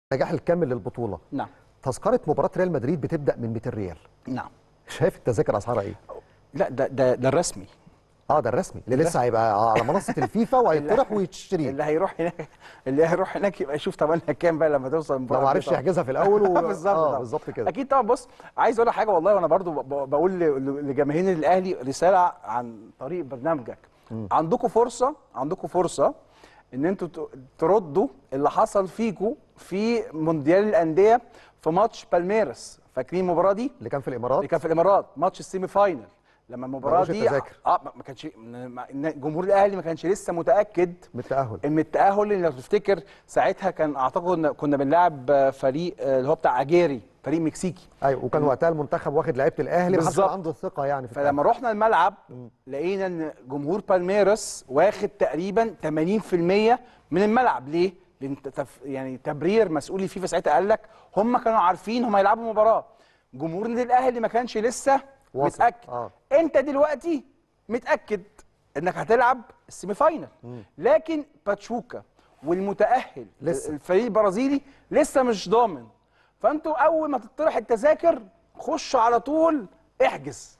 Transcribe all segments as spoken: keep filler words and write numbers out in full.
النجاح الكامل للبطوله. نعم. تذكره مباراه ريال مدريد بتبدا من مئتين ريال. نعم. شايف التذاكر اسعارها ايه؟ لا ده ده ده الرسمي. اه ده الرسمي اللي لسه هيبقى على منصه الفيفا وهيطرح ويتشتري. اللي هيروح هناك اللي هيروح هناك يبقى يشوف طبعا كام بقى لما توصل المباراه. لو ما عرفش يحجزها في الاول و... بالظبط اه بالظبط كده. اكيد طبعا. بص عايز اقول لك حاجه والله، وانا برضو بقول لجماهير الاهلي رساله عن طريق برنامجك. عندكم فرصه عندكم فرصه ان انتوا تردوا اللي حصل فيكم في مونديال الانديه في ماتش بالميراس. فاكرين المباراه دي اللي كان في الامارات؟ اللي كان في الامارات ماتش السيمي فاينل، لما المباراه دي اه ما كانش جمهور الاهلي ما كانش لسه متاكد من التاهل من التاهل. اللي لو تفتكر ساعتها كان اعتقد كنا بنلعب فريق اللي هو بتاع اجيري، فريق مكسيكي. ايوه، وكان وقتها المنتخب واخد لعيبه الاهلي وحصل عنده الثقه يعني في فلما رحنا الملعب م. لقينا ان جمهور بالميراس واخد تقريبا ثمانين في المية من الملعب. ليه؟ لان تف... يعني تبرير مسؤول الفيفا ساعتها قال لك هم كانوا عارفين هم هيلعبوا مباراه. جمهور النادي الاهلي ما كانش لسه واصل. متاكد. آه. انت دلوقتي متاكد انك هتلعب السيمي فاينل، لكن باتشوكا والمتاهل لسه. الفريق البرازيلي لسه مش ضامن. فانتوا اول ما تطرح التذاكر خش على طول احجز.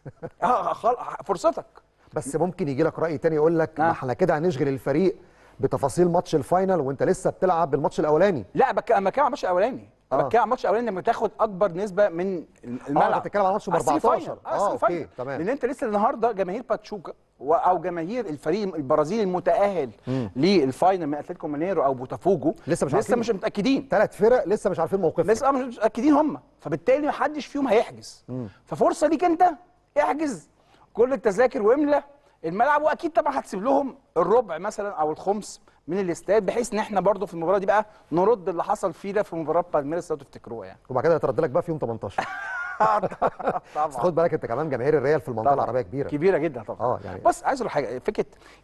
فرصتك. بس ممكن يجي لك راي تاني يقول لك ما احنا كده هنشغل الفريق بتفاصيل ماتش الفاينل وانت لسه بتلعب بالماتش الاولاني. لا بك... انا بتكلم على الماتش الاولاني. انا بتكلم على الماتش الاولاني لما تاخد اكبر نسبه من الملعب. اه بتتكلم على ماتش أربعتاشر. اه اوكي تمام. لان انت لسه النهارده جماهير باتشوكا او جماهير الفريق البرازيلي المتاهل للفاينل من اتلتيكو مينيرو او بوتافوجو لسه مش لسه مش متاكدين. ثلاث فرق لسه مش عارفين موقفهم. لسه مش متاكدين هم، فبالتالي ما حدش فيهم هيحجز. مم. ففرصه ليك انت احجز كل التذاكر واملى الملعب، واكيد طبعا هتسيب لهم الربع مثلا او الخمس من الاستاد، بحيث ان احنا برضو في المباراه دي بقى نرد اللي حصل فيه ده في مباراه بالميراس لو تفتكروها يعني. وبعد كده هيترد لك بقى في يوم تمنتاشر. طبعا. خد بالك انت كمان جماهير الريال في المنطقه العربيه كبيره كبيره جدا طبعا. اه يعني بص عايز اقول حاجه، فكره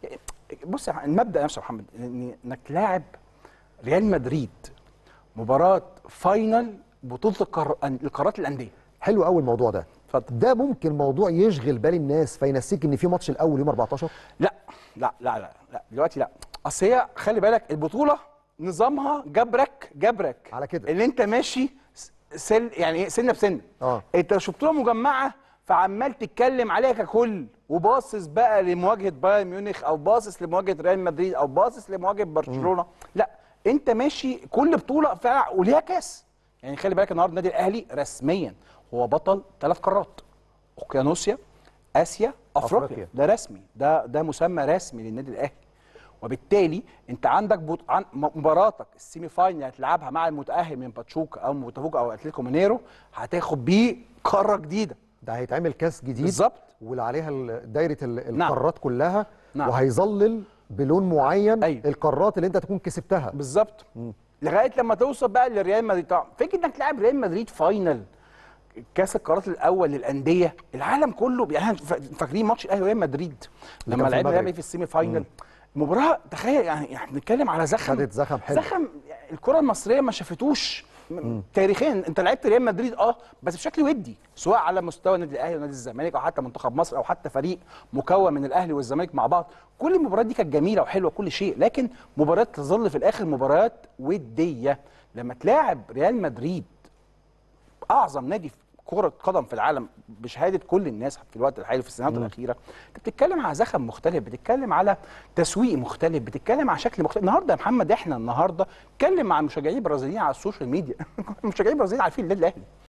بص المبدا نفسه يا محمد انك تلاعب ريال مدريد مباراه فاينل بطوله القار... القارات الانديه. حلو قوي الموضوع ده. اتفضل. ده ممكن موضوع يشغل بال الناس فينسيك ان في ماتش الاول يوم أربعتاشر؟ لا لا لا لا, لا. دلوقتي لا. اصل هي خلي بالك البطوله نظامها جبرك جبرك على كده اللي انت ماشي سل يعني ايه سنه بسنه. اه انت شو بطوله مجمعه فعمال تتكلم عليها ككل وباصص بقى لمواجهه بايرن ميونخ او باصص لمواجهه ريال مدريد او باصص لمواجهه برشلونه. م. لا انت ماشي كل بطوله فعلا وليها كاس. يعني خلي بالك النهارده النادي الاهلي رسميا هو بطل ثلاث قارات، اوقيانوسيا، اسيا، افريقيا. أفريقيا. ده رسمي، ده ده مسمى رسمي للنادي الاهلي. وبالتالي انت عندك بط... عن... مباراتك السيمي فاينل هتلعبها مع المتاهل من باتشوكا او بوتافوجو او اتلتيكو مينيرو هتاخد بيه قاره جديده. ده هيتعمل كاس جديد بالظبط، واللي عليها دايره القارات. نعم. كلها. نعم. وهيظلل بلون معين. أيوه. القارات اللي انت تكون كسبتها بالظبط لغايه لما توصل بقى لريال مدريد. طبعا فكره انك تلعب ريال مدريد فاينل كاس القارات الاول للانديه، العالم كله يعني فاكرين ماتش الاهلي وريال مدريد لما لعبنا الاهلي في السيمي فاينل. مباراه تخيل يعني احنا بنتكلم على زخم خدت زخم حلو. زخم الكره المصريه ما شافتوش تاريخيا. انت لعبت ريال مدريد اه بس بشكل ودي، سواء على مستوى النادي الاهلي ونادي الزمالك او حتى منتخب مصر او حتى فريق مكون من الاهلي والزمالك مع بعض. كل المباريات دي كانت جميله وحلوه كل شيء، لكن مباريات تظل في الاخر مباريات وديه. لما تلاعب ريال مدريد اعظم نادي في كرة قدم في العالم بشهاده كل الناس في الوقت الحالي في السنوات الاخيره، انت بتتكلم على زخم مختلف، بتتكلم على تسويق مختلف، بتتكلم على شكل مختلف. النهارده يا محمد احنا النهارده اتكلم مع المشجعين البرازيليين على السوشيال ميديا. المشجعين البرازيليين عارفين النادي الاهلي،